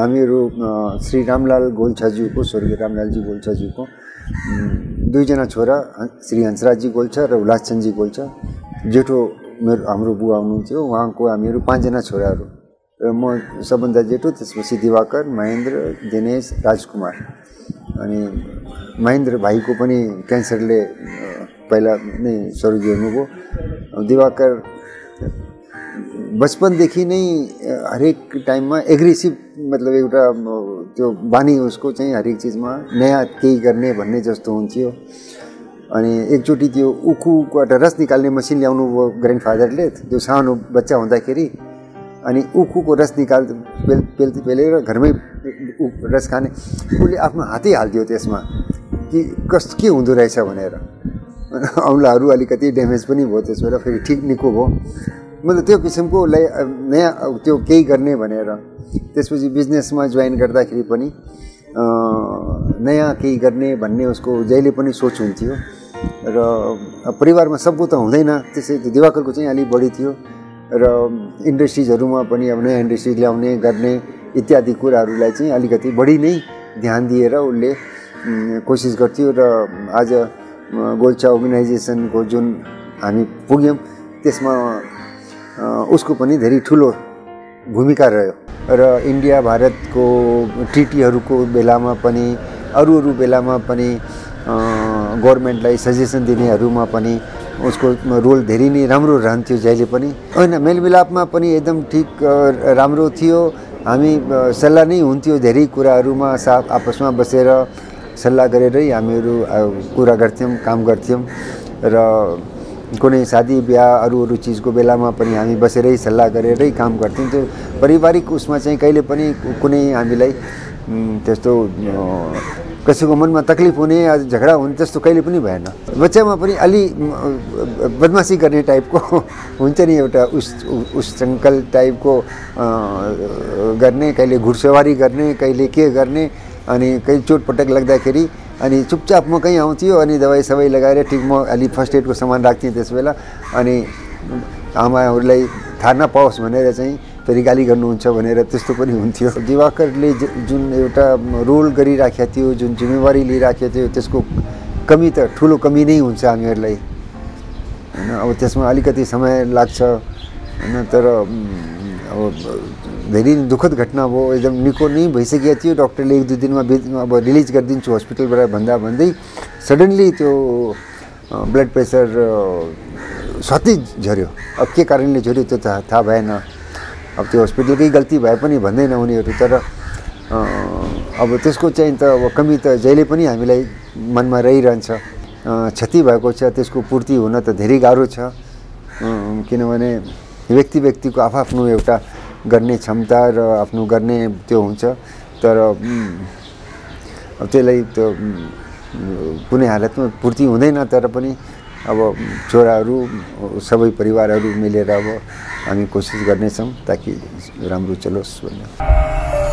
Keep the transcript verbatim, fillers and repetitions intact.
हामीहरू श्री रामलाल गोल्छाज्यूको स्वर्गीय रामलालजी गोल्छाज्यूको दुईजना छोरा श्री हंसराजजी गोल्छा र उल्लासचन्दजी गोल्छा जेठो मेरो हाम्रो बुवा हुनुहुन्थ्यो उहाँको हामीहरू पाँचजना छोराहरू र म सबभन्दा जेठो त्यसपछि दिवाकर महेन्द्र दिनेश राजकुमार अनि महेन्द्र भाइको पनि क्यान्सरले पहिला नै स्वर्गीय हुनुभयो दिवाकर बचपनदेखि नै हरेक टाइममा एग्रेसिभ मतलब एउटा त्यो बानी उसको चाहिँ हरेक चिजमा नयाँ केही गर्ने भन्ने जस्तो हुन्थ्यो अनि एकचोटि त्यो उखुबाट रस निकाल्ने मसिन ल्याउनु भयो ग्रान्डफादरले त्यो सानो बच्चा हुँदाखेरि अनि उखुको रस निकाल पेल पेल्ती पेलेर घरमै रस खाने उसले आफ्नो हातै हाल्थ्यो त्यसमा कि कस्तो के हुँदो रहेछ भनेर औँलाहरू अलिकति ड्यामेज पनि भयो त्यस बेला फेरि ठिक निको भयो मतलब त्यो किसिमको नयाँ त्यो केही गर्ने भनेर त्यसपछि बिजनेसमा जोइन गर्दाखेरि पनि नयाँ केही गर्ने भन्ने उसको जहिले पनि सोच हुन्थ्यो र परिवारमा सबको त हुँदैन त्यसै दिवाकरको चाहिँ अलिक बढी थियो र इन्डस्ट्रिजहरूमा पनि अब नयाँ इन्डस्ट्रिज ल्याउने गर्ने इत्यादि कुराहरूलाई चाहिँ अलिकति बढी नै ध्यान दिएर उसले कोसिस गर्थ्यो र आज गोल्छा अर्गनाइजेसनको जुन हामी पुग्यौँ त्यसमा उसको पनि धेरै ठुलो भूमिका रह्यो र इन्डिया भारतको ट्रिटीहरूको बेलामा पनि अरू अरू बेलामा पनि गभर्मेन्टलाई सजेसन दिनेहरूमा पनि उसको रोल धेरै नै राम्रो रहन्थ्यो जहिले पनि होइन मेलमिलापमा पनि एकदम ठिक राम्रो थियो हामी सल्लाह नै हुन्थ्यो धेरै कुराहरूमा साथ आपसमा बसेर सल्लाह गरेरै हामीहरू कुरा गर्थ्यौँ काम गर्थ्यौँ र कुनै शादी बिहा अरू अरू चिजको बेलामा पनि हामी बसेरै सल्लाह गरेरै काम गर्थ्यौँ त्यो पारिवारिक उसमा चाहिँ कहिले पनि कुनै हामीलाई त्यस्तो कसैको मनमा तकलिफ हुने झगडा हुने त्यस्तो कहिले पनि भएन बच्चामा पनि अलि बदमासी गर्ने टाइपको हुन्छ नि एउटा उस उस्सङ्कल टाइपको गर्ने कहिले घुडसवारी गर्ने कहिले के गर्ने अनि कहीँ चोटपटक लाग्दाखेरि अनि चुपचाप म कहीँ आउँथ्यो अनि दबाई सबाई लगाएर ठिक म अलि फर्स्ट एडको सामान राख्थेँ त्यस बेला अनि आमाहरूलाई थाहा नपाओस् भनेर चाहिँ फेरि गाली गर्नुहुन्छ भनेर त्यस्तो पनि हुन्थ्यो दिवाकरले जुन एउटा रोल गरिराखेको थियो जुन जिम्मेवारी लिइराखेको थियो त्यसको कमी त ठुलो कमी नै हुन्छ हामीहरूलाई होइन अब त्यसमा अलिकति समय लाग्छ होइन तर अब धेरै दुःखद घटना भयो एकदम निको नै भइसकेको थियो डक्टरले एक दुई दिनमा अब रिलिज गरिदिन्छु हस्पिटलबाट भन्दा भन्दै सडनली त्यो ब्लड प्रेसर सधैँ झऱ्यो अब के कारणले झऱ्यो त्यो त थाहा भएन अब त्यो हस्पिटलकै गल्ती भए पनि भन्दैन उनीहरू तर अब त्यसको चाहिँ त अब कमी त जहिले पनि हामीलाई मनमा रहिरहन्छ क्षति भएको छ त्यसको पूर्ति हुन त धेरै गाह्रो छ किनभने व्यक्ति व्यक्तिको आफआफ्नो एउटा गर्ने क्षमता र आफ्नो गर्ने त्यो हुन्छ तर अब त्यसलाई त्यो कुनै हालतमा पूर्ति हुँदैन तर पनि अब छोराहरू सबै परिवारहरू मिलेर अब हामी कोसिस गर्नेछौँ ताकि राम्रो चलोस् भन्ने